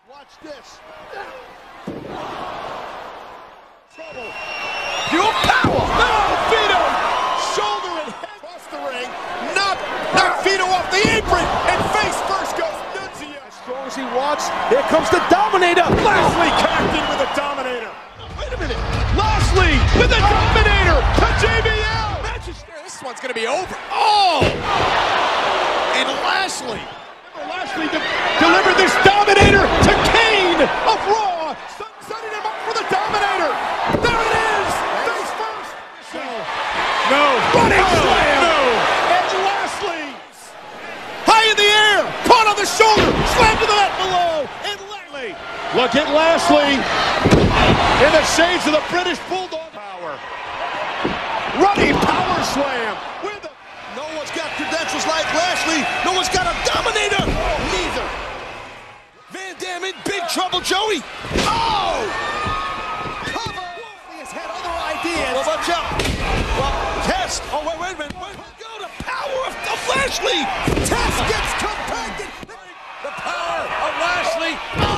Watch this. Trouble. Pure power. No, Vito. Shoulder and head across the ring. Knock Vito off the apron. And face first goes Nunzio. As strong as he wants, here comes the Dominator. Lashley cracked in with a Dominator. Wait a minute. Lashley with the Dominator to JBL. This one's going to be over. Oh! And Lashley delivered this Dominator to Kane of Raw. Setting him up for the Dominator. There it is. Face first. No. Running slam. No. And Lashley. High in the air. Caught on the shoulder. Slam to the mat below. And Lashley. Look at Lashley in the shades of the British Bulldog. Power. Running power slam. No one's got credentials like Lashley. No one's got a Dominator. Neither. Van Dam in big trouble, Joey. Oh! Cover. He has had other ideas. Well, watch out. Well, Test. Oh, wait a minute. Go the power of Lashley. Test gets compacted. The power of Lashley.